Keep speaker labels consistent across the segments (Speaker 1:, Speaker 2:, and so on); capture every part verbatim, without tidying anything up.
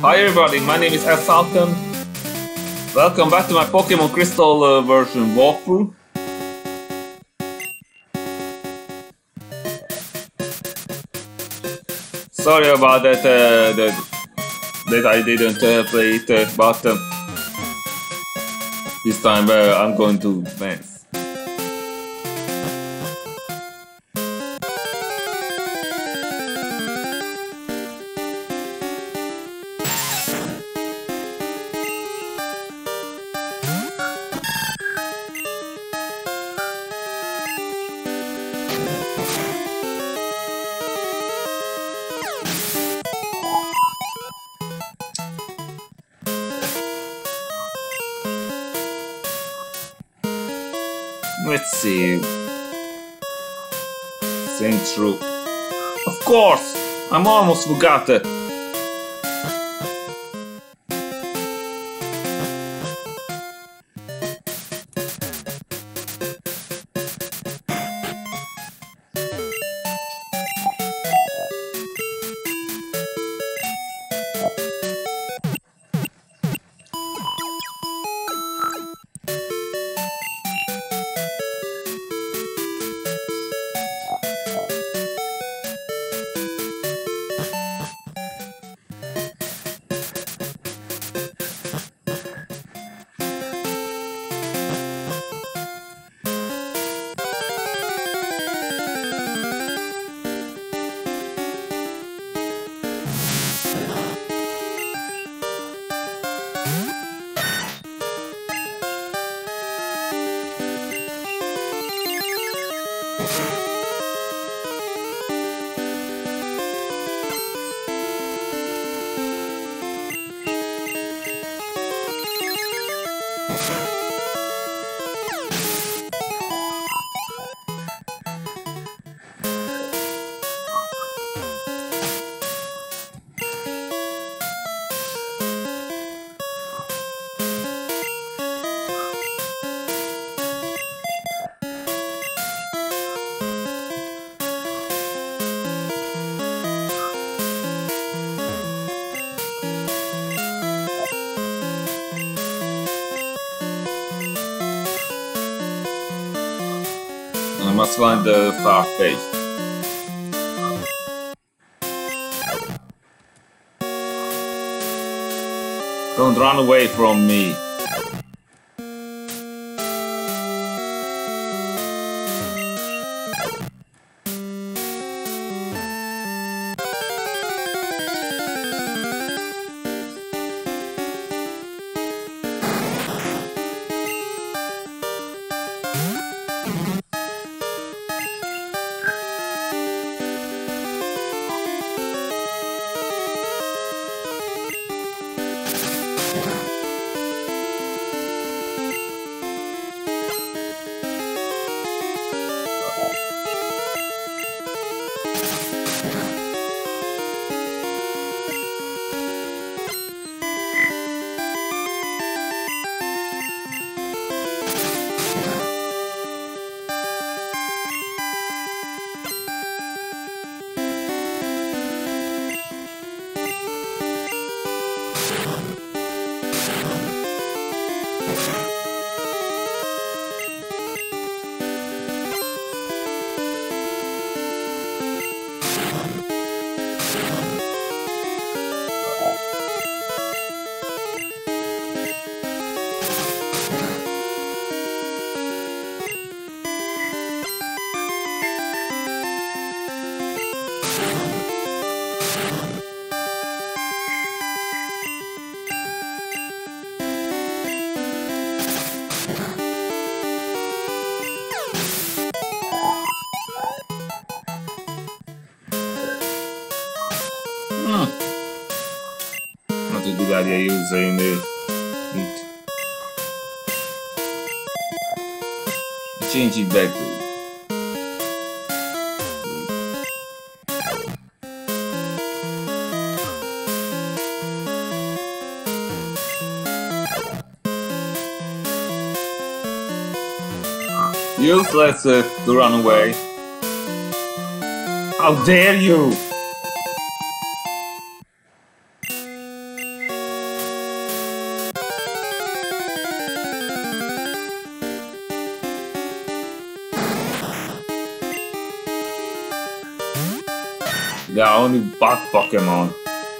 Speaker 1: Hi everybody, my name is S. Falcon. Welcome back to my Pokemon Crystal uh, version walkthrough. Sorry about that, uh, that, that I didn't uh, play it, uh, but uh, this time uh, I'm going to advance. Let's see. Saying true. Of course! I'm almost forgot it. I must find the far face. Don't run away from me. Hmm. Not a good idea using the it. Change it back to useless uh, to run away. How dare you! Yeah, only bug Pokemon.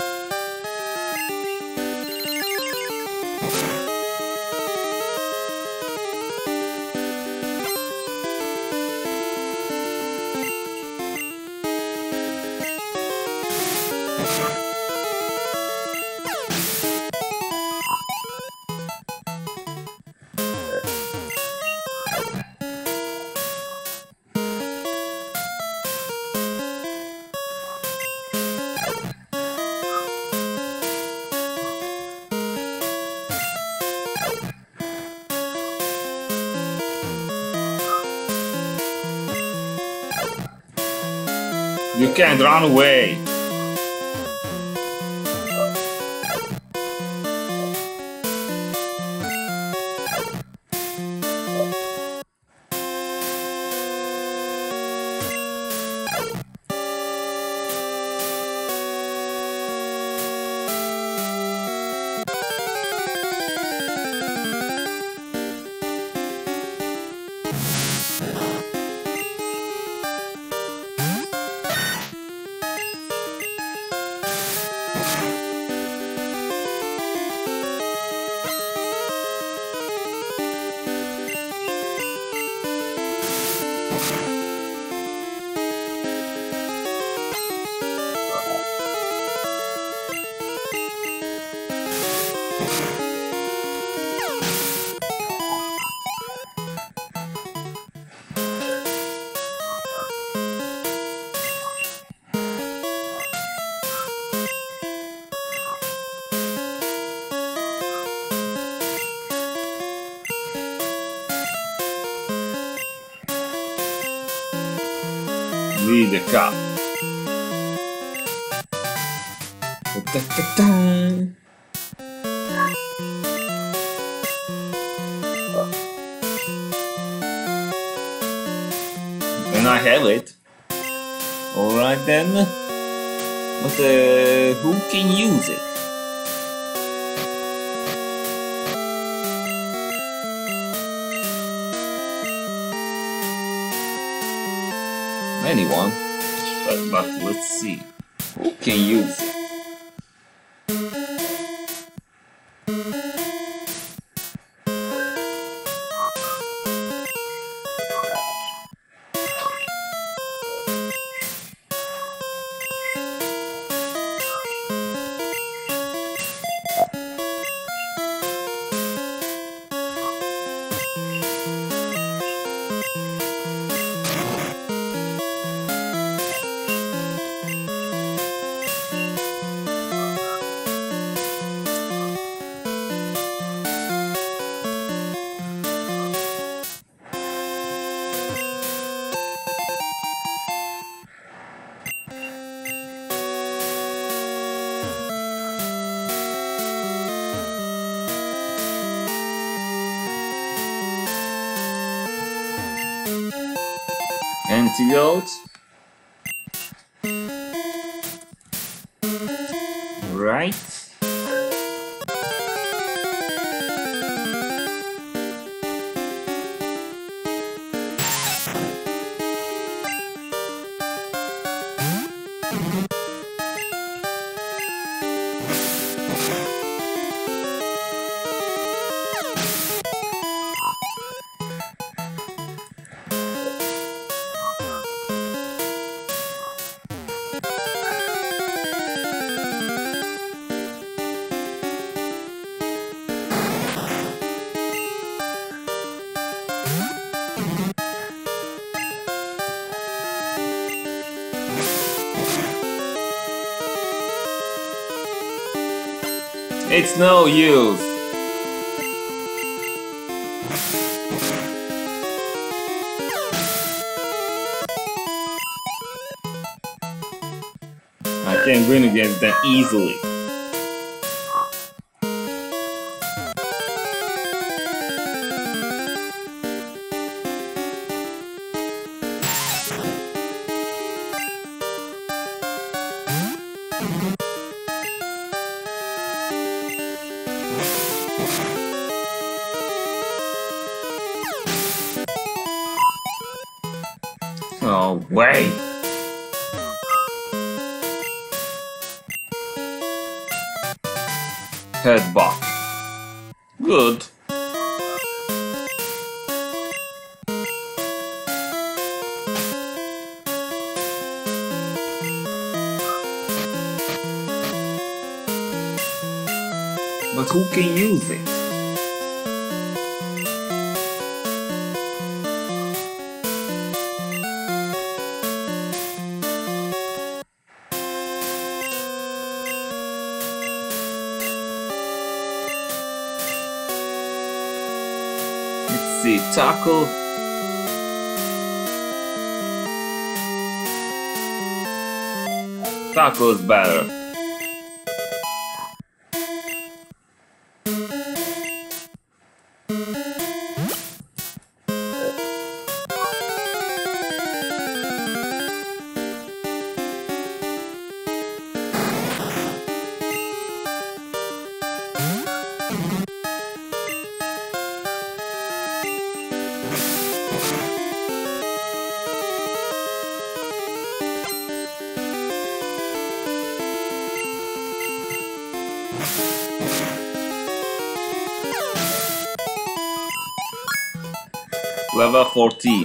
Speaker 1: You can't run away. Read the cup. And I have it. Alright then. But uh, who can use it? Anyone, but, but let's see, who can use it? Antidote. Right. It's no use. I can't win against them easily. Oh, wait. Headbutt. Good. But who can use it? Let's see, tackle. Tackle is better. Level fourteen.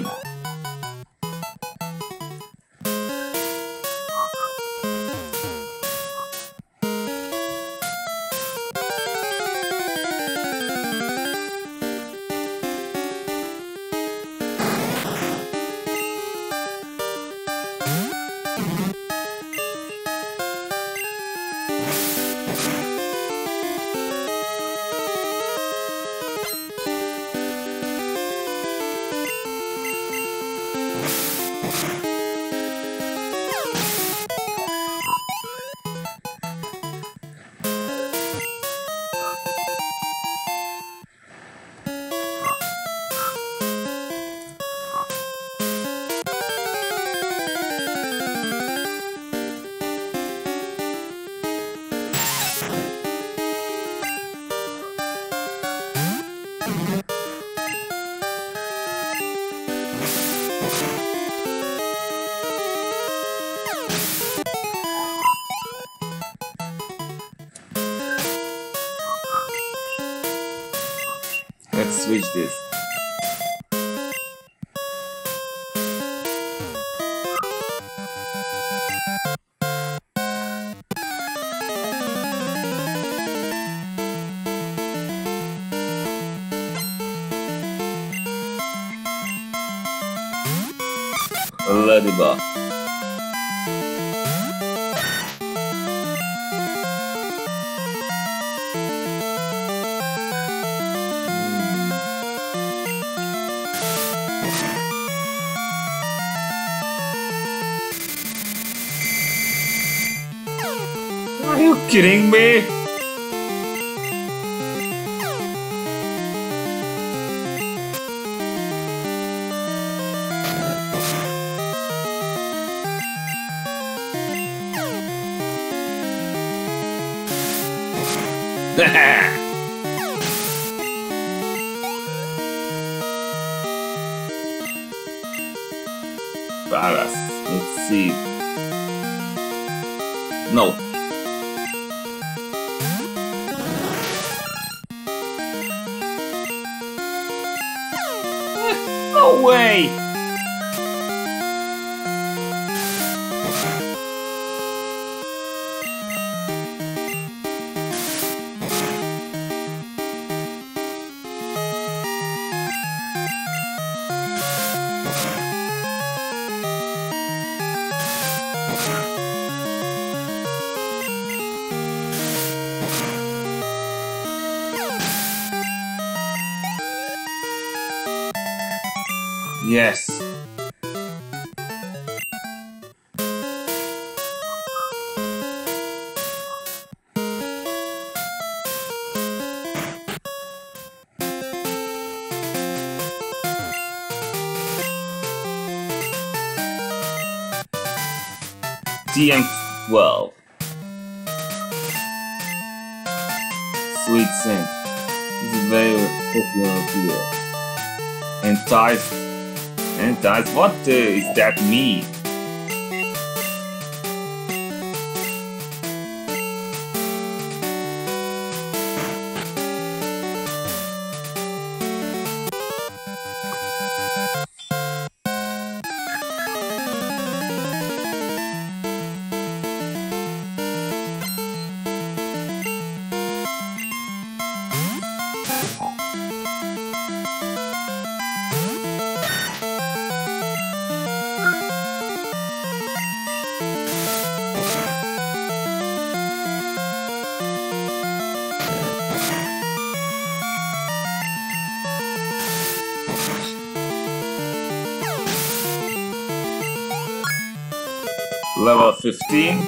Speaker 1: Let's switch this. Ladybug. Are you kidding me? Paras. Let's see. No. No way! Yes. T M twelve. Sweet scent. This is very popular here. And ties. And ties. What uh, is that mean? Level fifteen.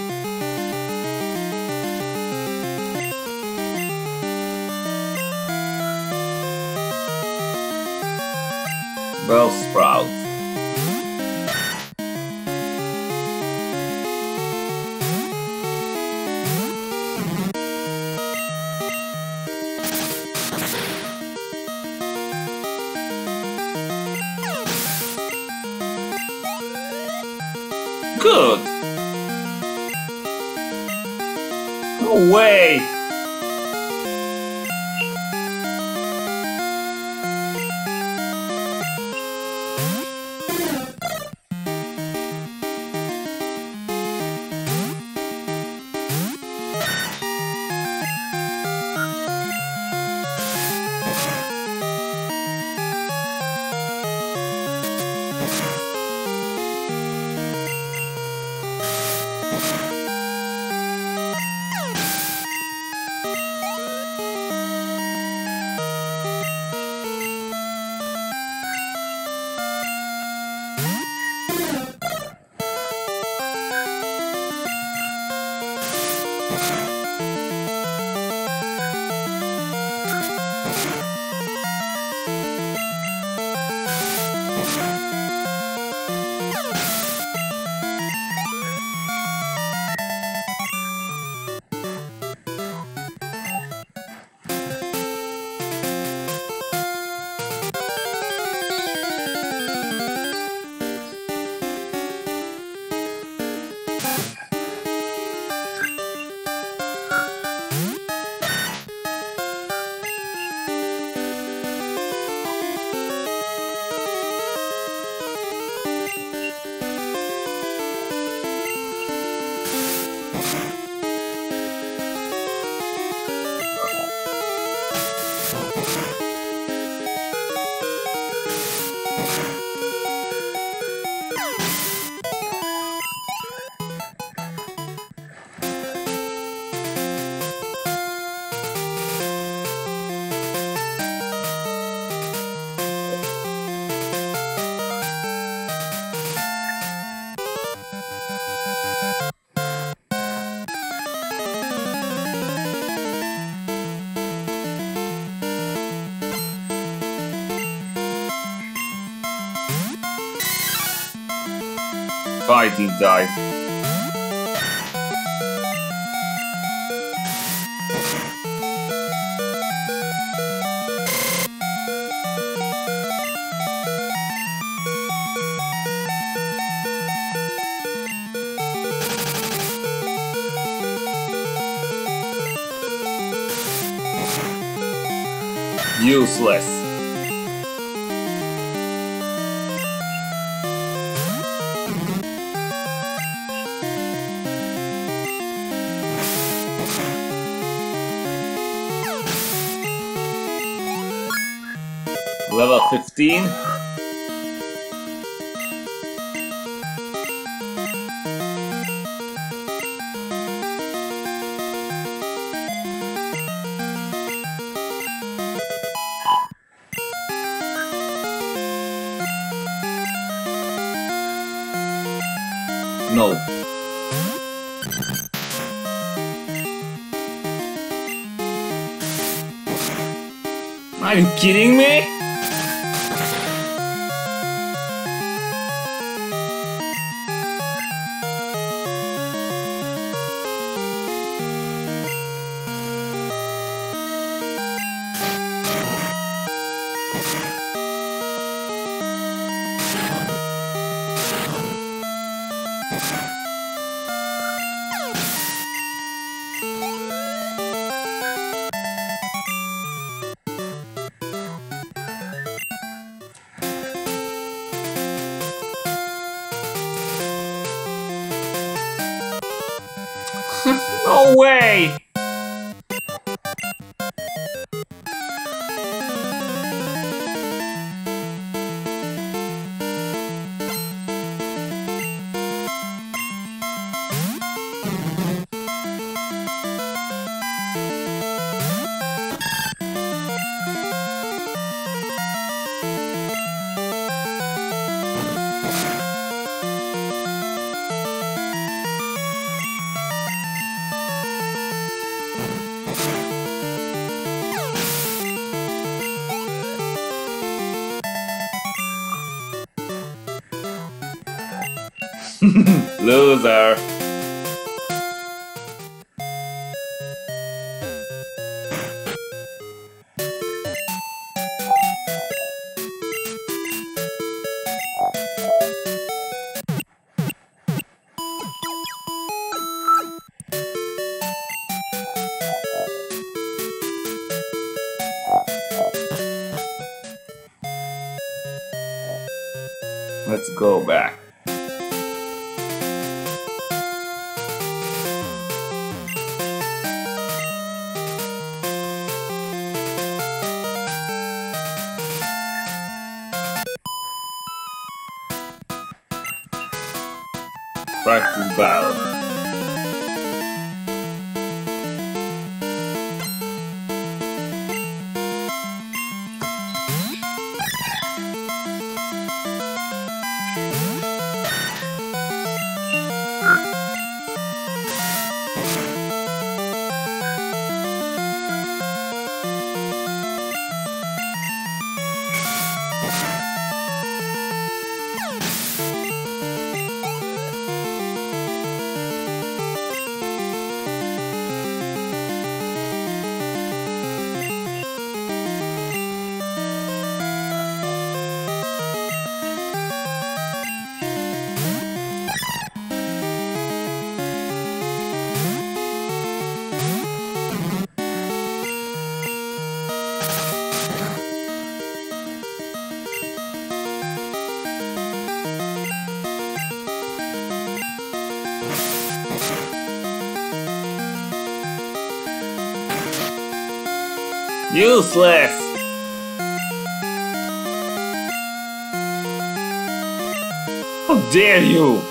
Speaker 1: Bellsprout. Good. No way. Fighting die. Useless. Level fifteen. No. Are you kidding me? No way! Loser. Let's go back. Practice battle. Useless! How dare you!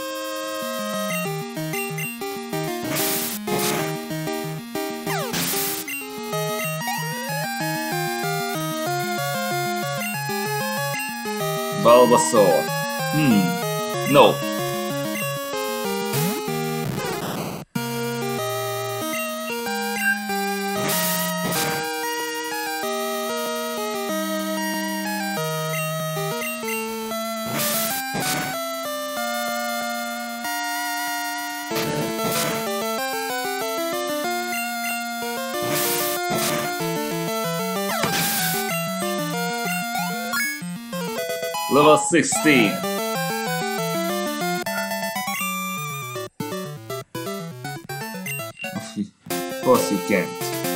Speaker 1: Bulbasaur. Hmm. No. Level sixteen. Of course you can't.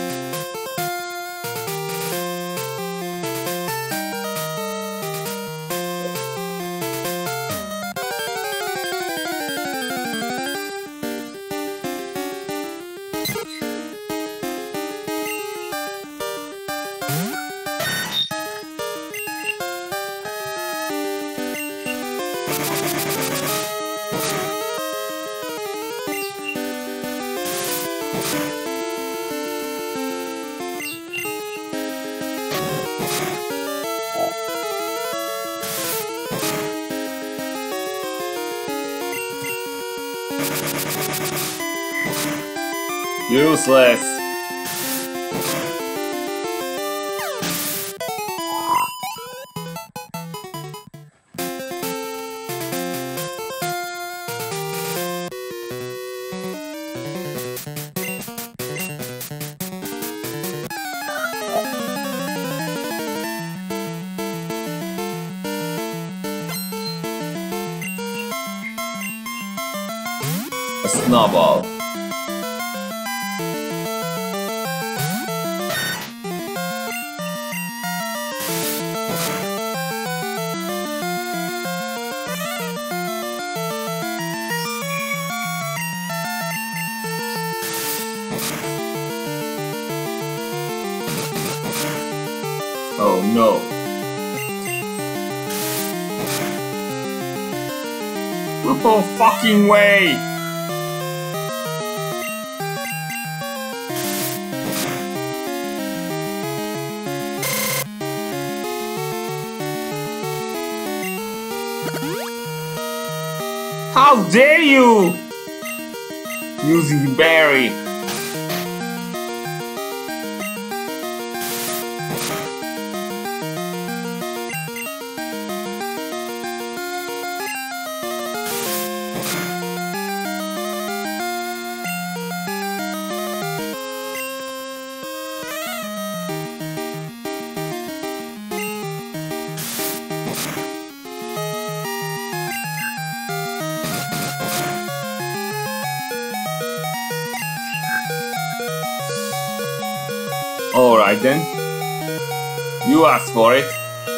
Speaker 1: Useless. A snowball. Oh no. No fucking way! How dare you! Using berry. Alright then. You asked for it.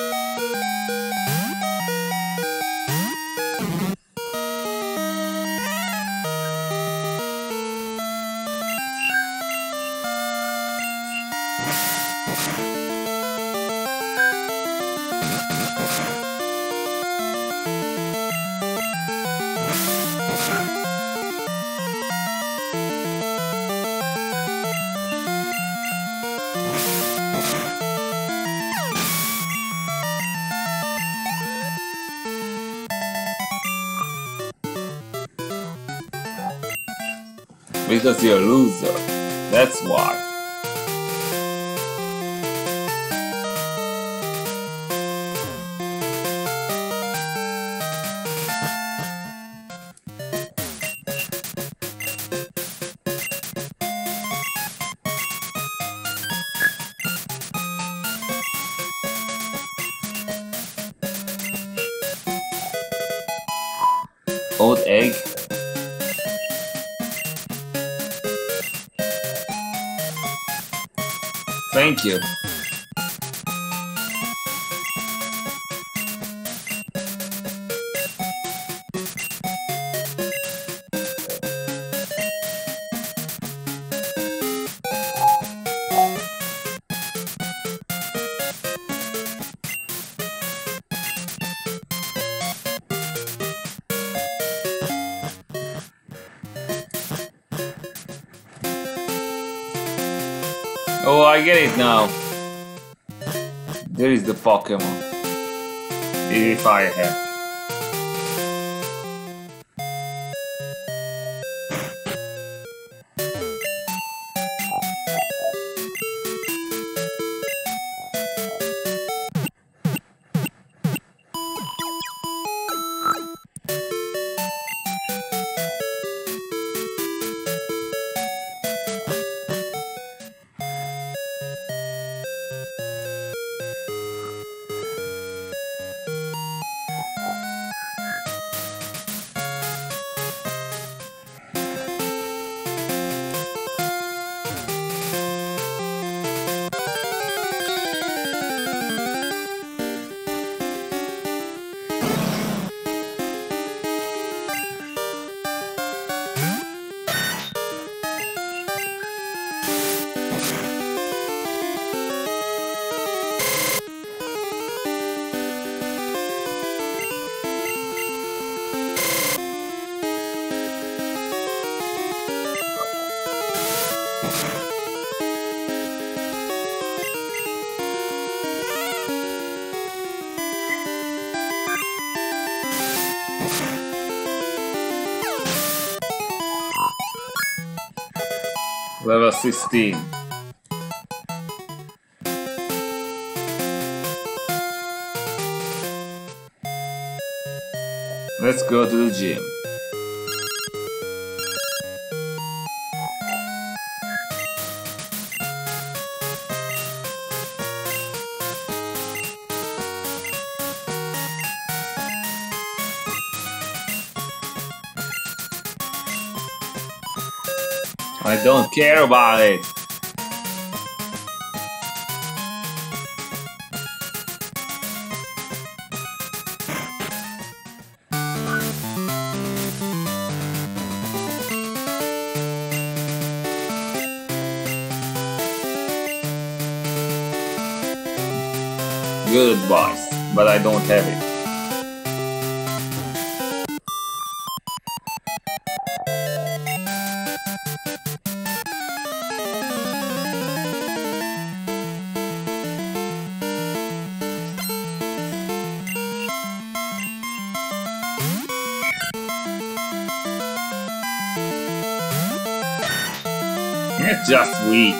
Speaker 1: Because you're a loser. That's why. Old egg. Thank you. Oh, I get it now. There is the Pokemon. If I have. Level sixteen. Let's go to the gym. I don't care about it. Good advice, but I don't have it. It's just weak.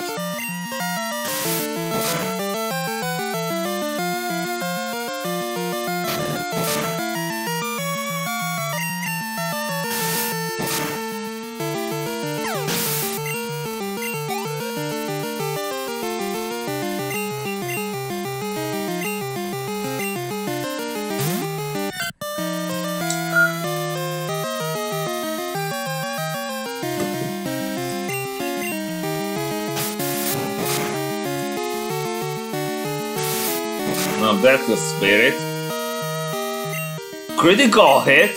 Speaker 1: Now that's the spirit. Critical hit.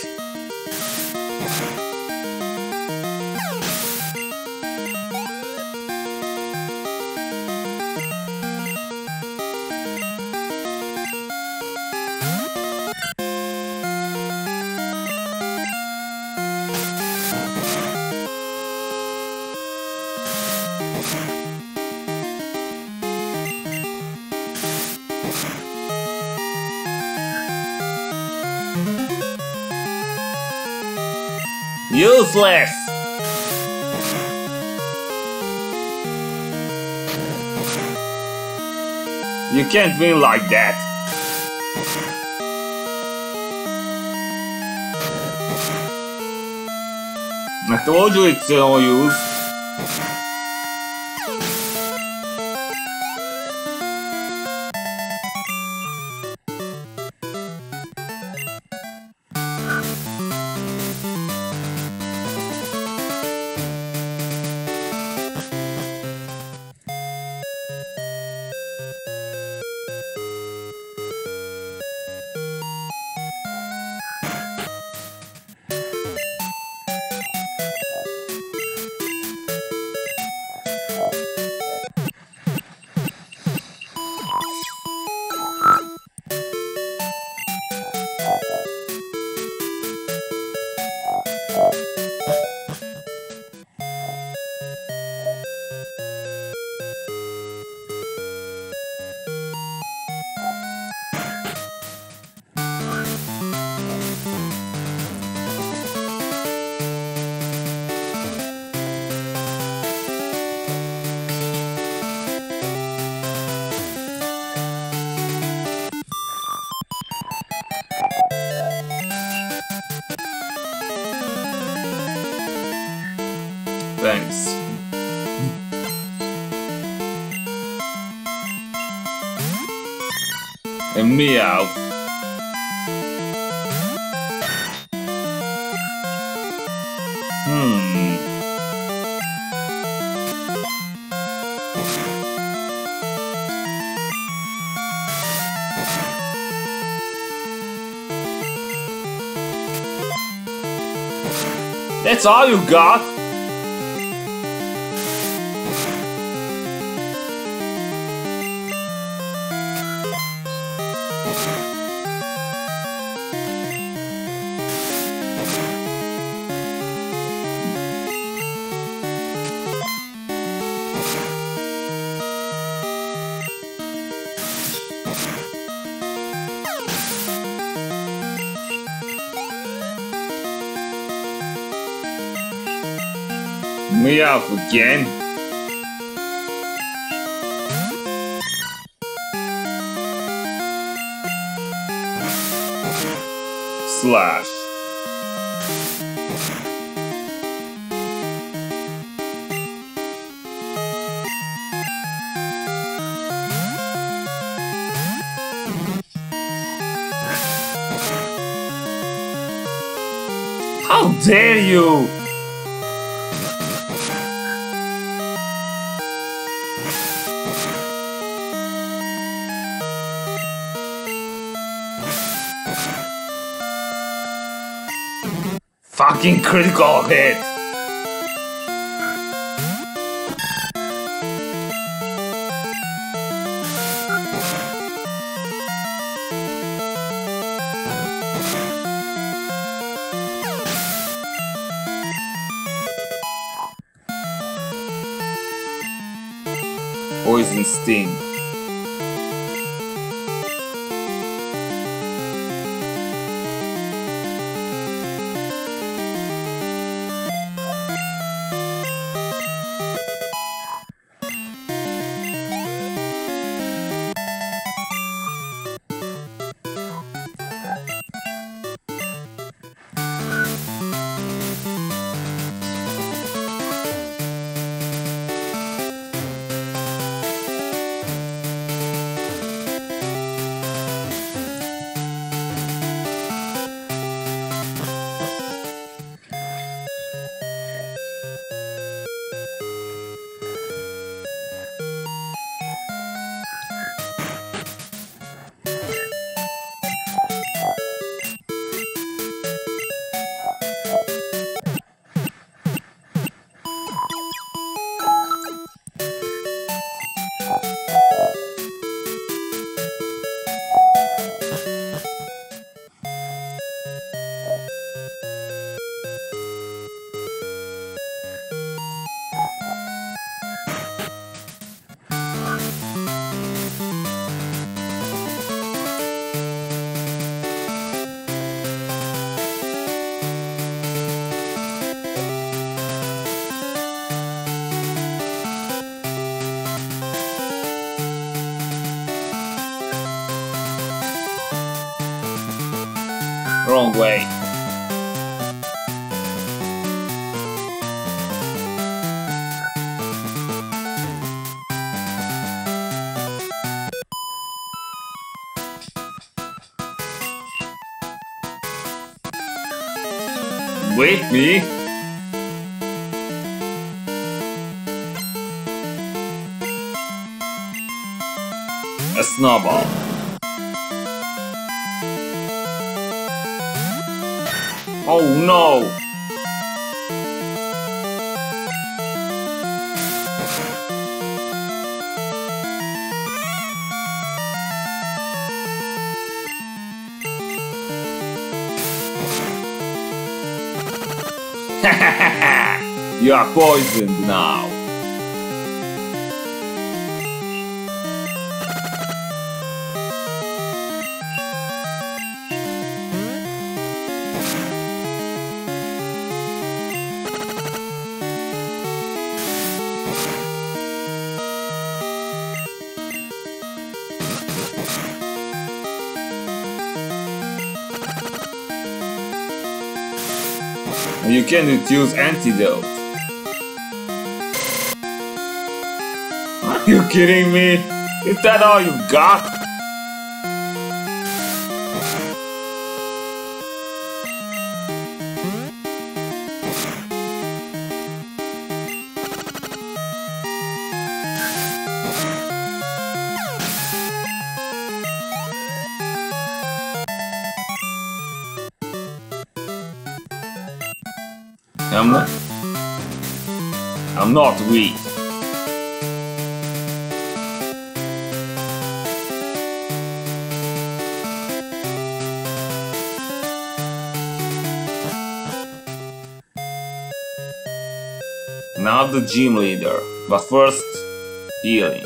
Speaker 1: Useless! You can't win like that. I told you it's no use. Thanks. And meow. Hmm. That's all you got? Meow again. Slash. How dare you! Fucking critical hit! Poison Sting. wrong way. With me? A snowball. Oh no! You are poisoned now. You cannot use antidote. Are you kidding me? Is that all you got? I'm not. I'm not weak. Now the gym leader, but first, healing.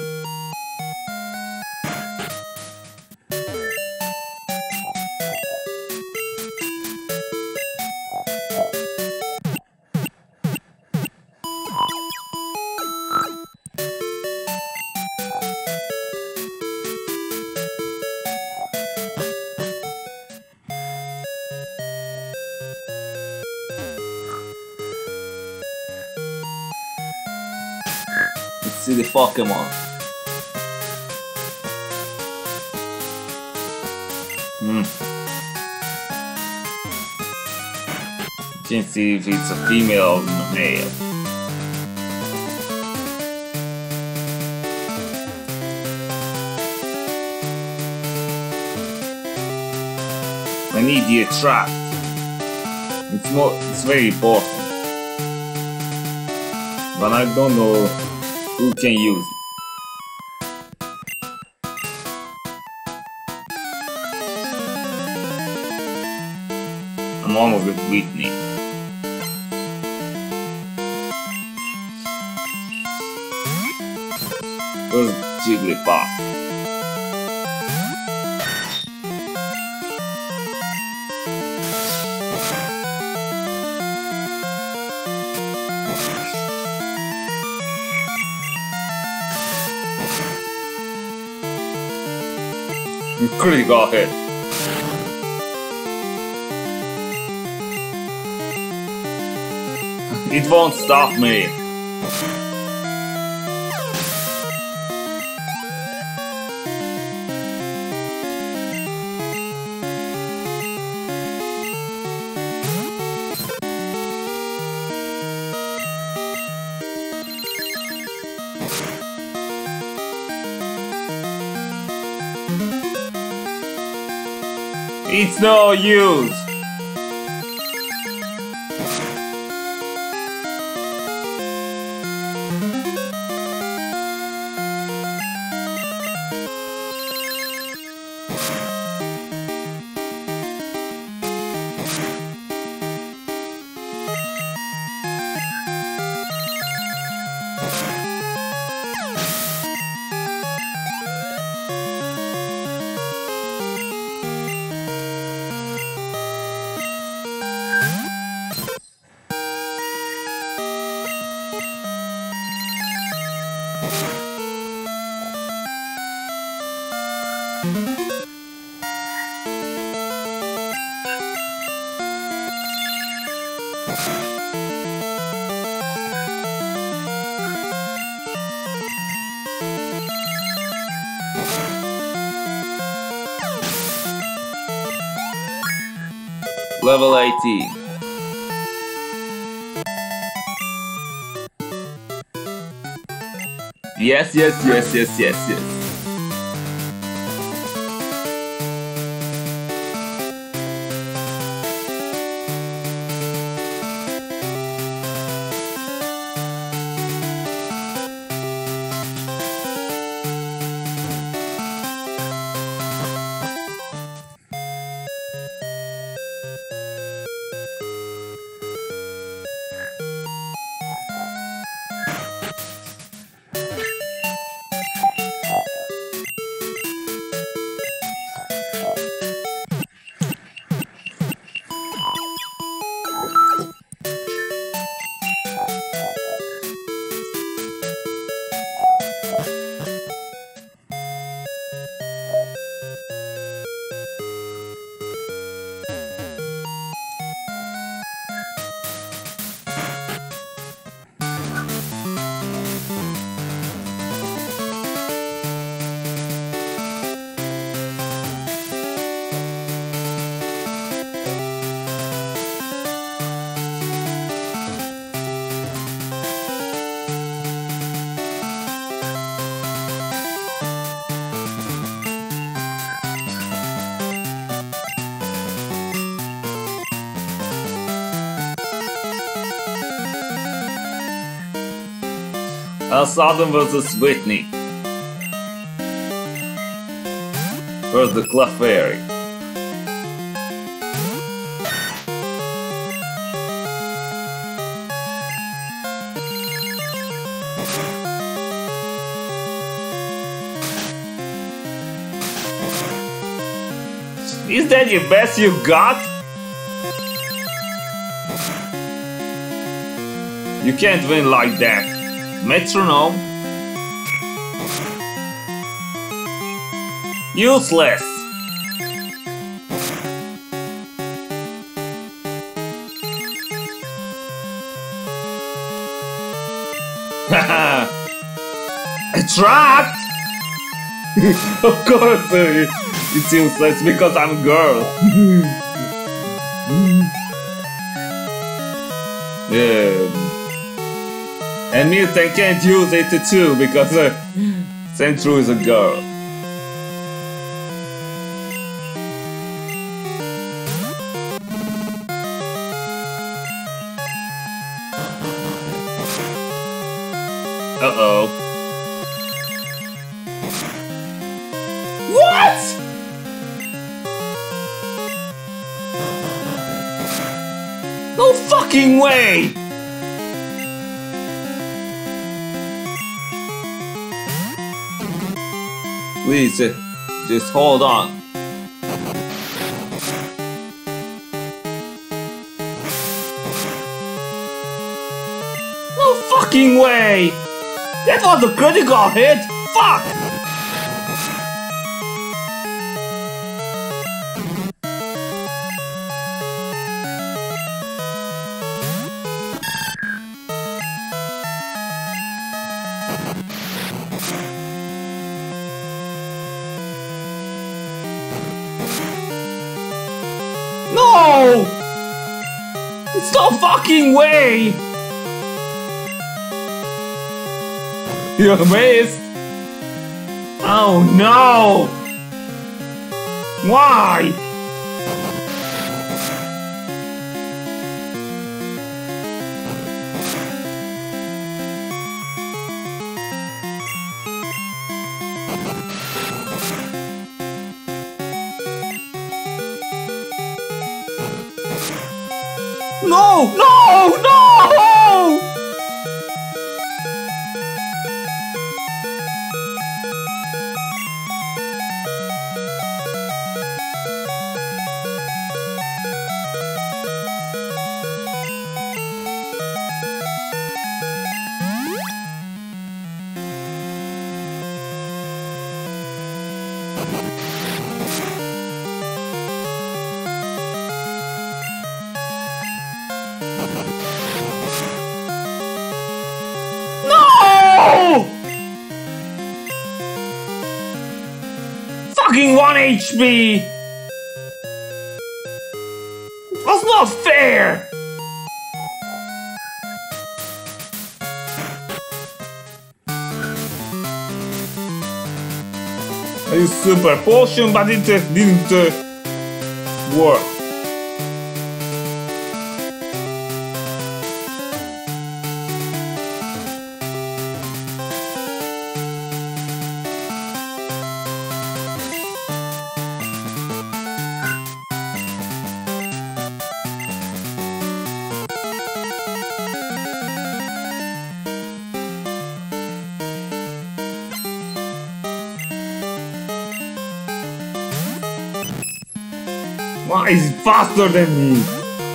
Speaker 1: See the Pokemon. Hmm. Can't see if it's a female or a male. I need the attract. It's more. It's very important, but I don't know who can use it. I'm almost with Whitney. Where's Jigglypuff? Critical hit. It won't stop me. It's no use. Level eighteen. Yes, yes, yes, yes, yes, yes. Uh, Sodom versus Whitney. Where's the Clefairy? Is that your best you got? You can't win like that. Metronome? Useless! Haha! Attract! Of course, uh, it's useless because I'm a girl. Yeah. And Mutant can't use it too because uh, Sentru is a girl. Uh-oh. What?! No fucking way! Please, uh, just hold on. No fucking way! That was a critical hit! Fuck! No! It's no fucking way! You missed! Oh no! Why? No! No! No! Fucking one H P! It was I used super potion, but it uh, didn't uh, work. Why is it faster than me?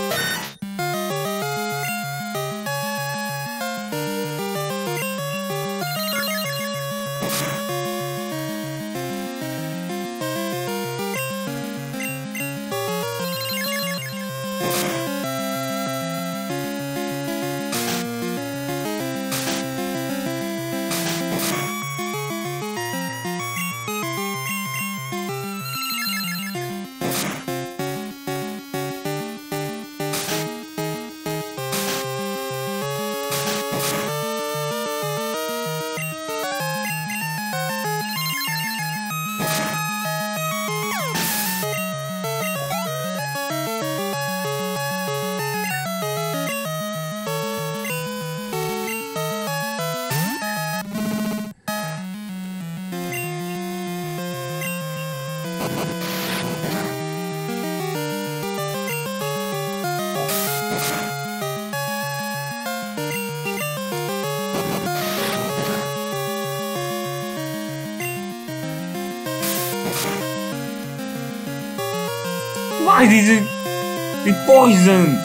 Speaker 1: Why is it, it poisoned?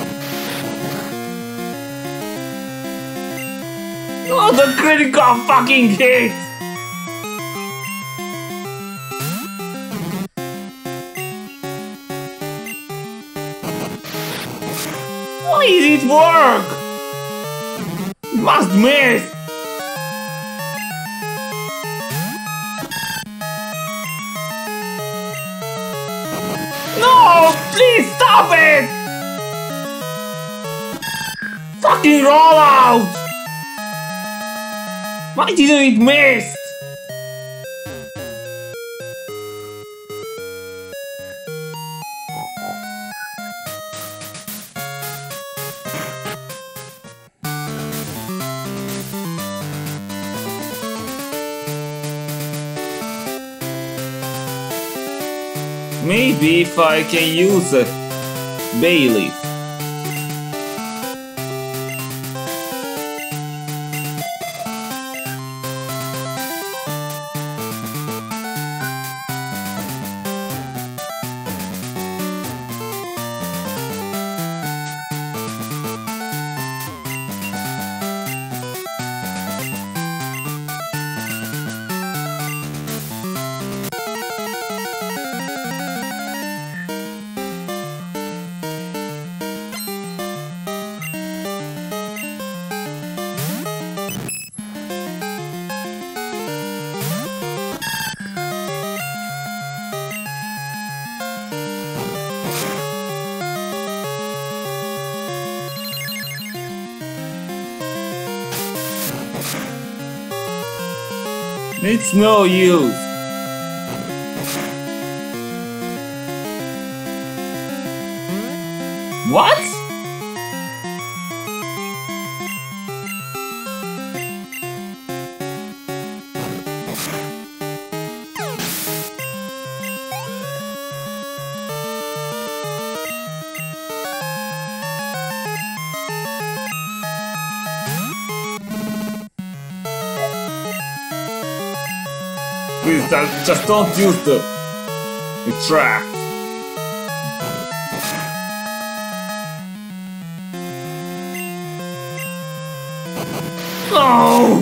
Speaker 1: Oh, the critical fucking hit! Why did it work? It must miss! No! Please stop it! Fucking roll out! Why didn't it miss? Maybe if I can use a Bayleaf. It's no use. What? Please, just don't use the, the trap. No!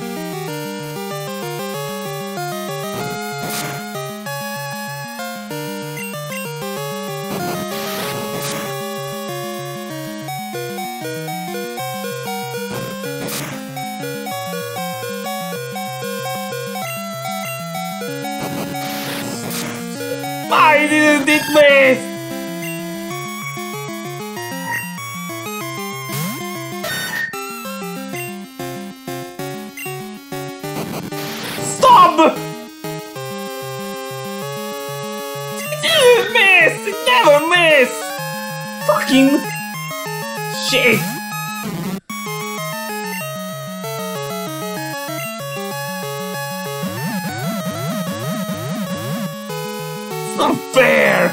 Speaker 1: Why didn't it miss? Stop! Fucking shit! It's not fair!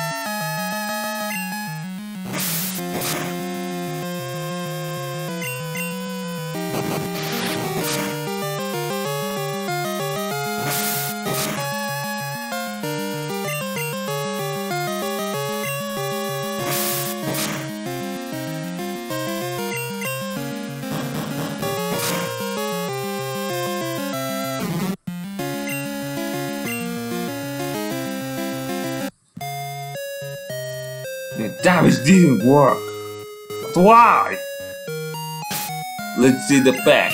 Speaker 1: The damage didn't work. But why? Let's see the pack.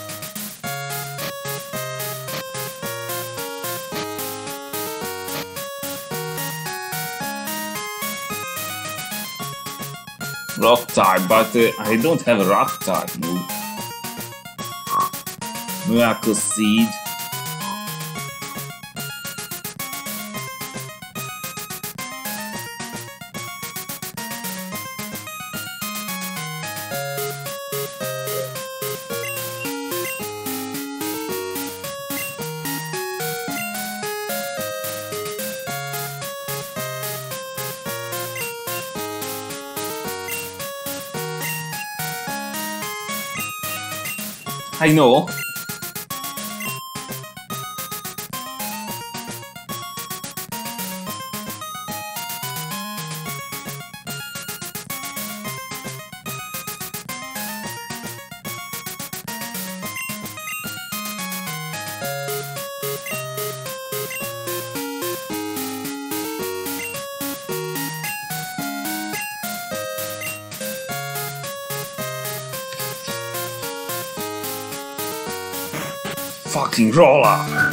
Speaker 1: Rock type, but uh, I don't have a rock type move. Miracle Seed. I know. Fucking roller!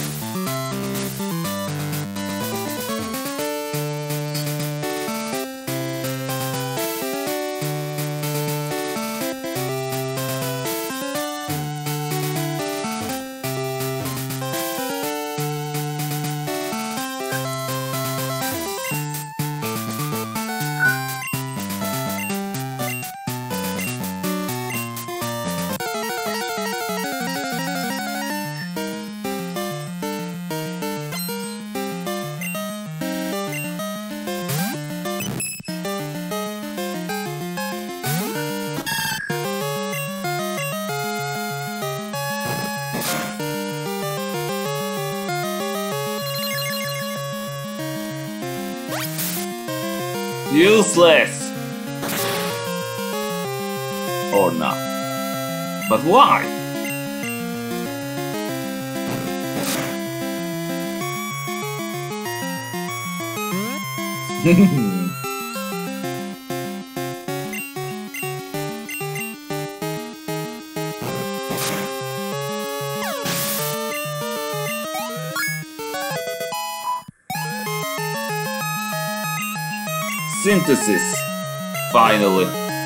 Speaker 1: Useless! Or not. But why? Synthesis, finally.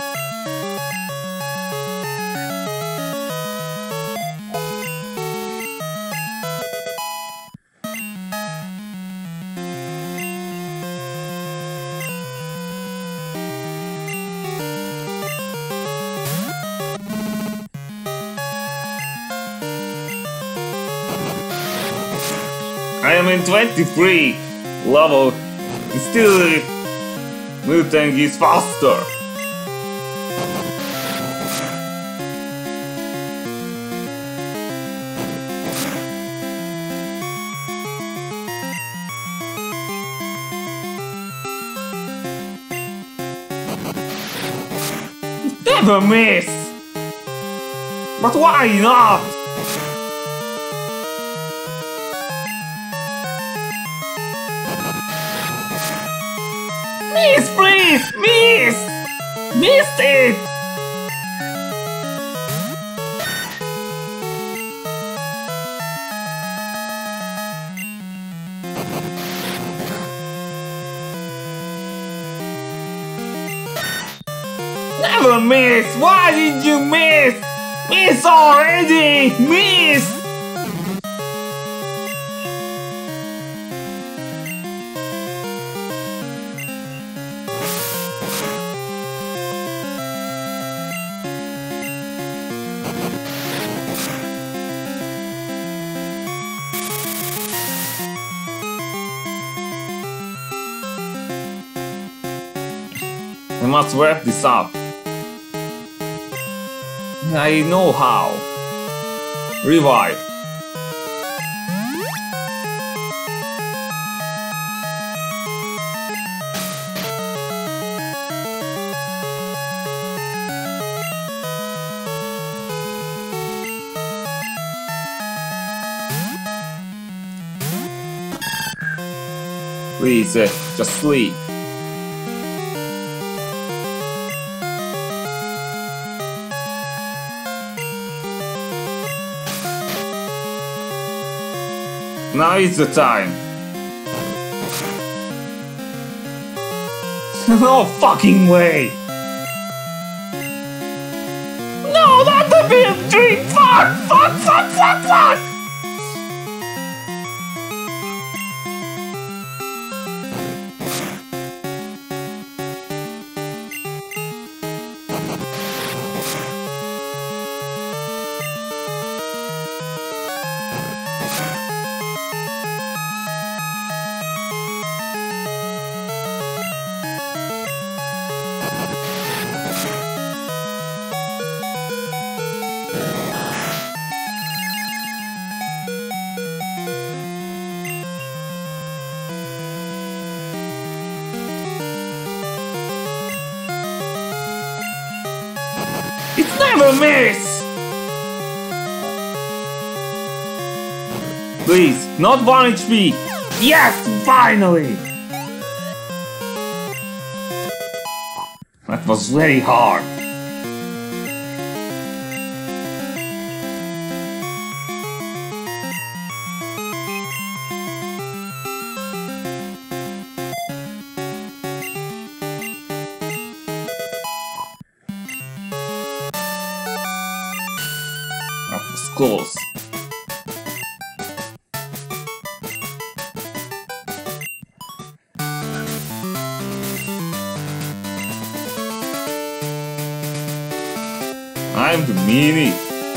Speaker 1: I am in twenty-three level. Still, Mutang is faster. Never miss. But why not? Miss, please! Miss! Missed it! Never miss! Why did you miss? Miss already! Miss! must wrap this up. I know how. Revive. Please, uh, just sleep. Now is the time. No fucking way! No, not the big dream! Fuck! Fuck! Fuck! Fuck! Fuck! It's never miss! Please, not one H P! Yes, finally! That was very hard. That was close. I'm the meanie.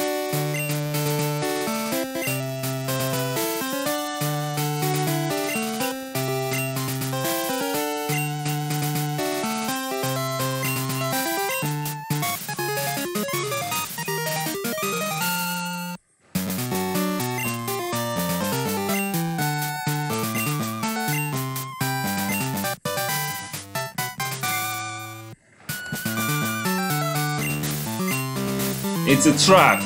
Speaker 1: It's a trap.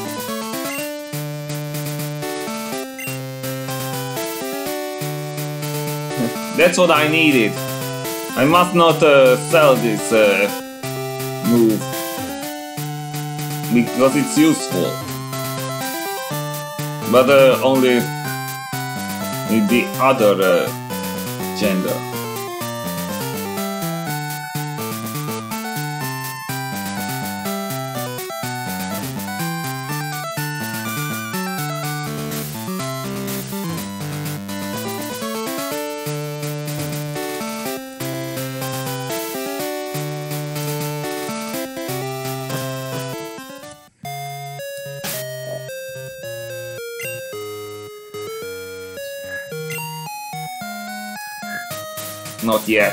Speaker 1: That's what I needed. I must not uh, sell this uh, move because it's useful, but uh, only with the other uh, gender. Not yet.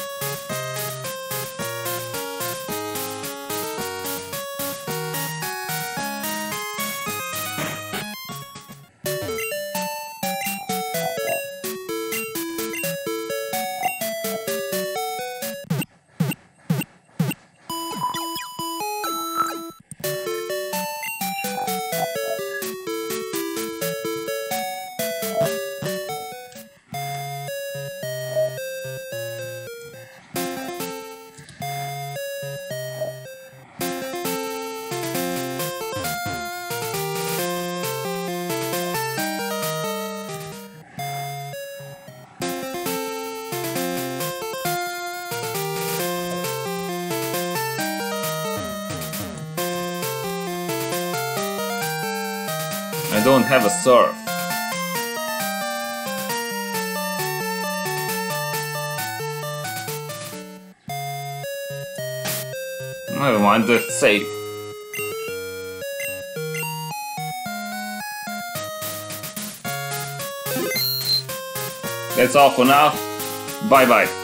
Speaker 1: I don't have a surf. Never mind, the safe. That's all for now. Bye bye.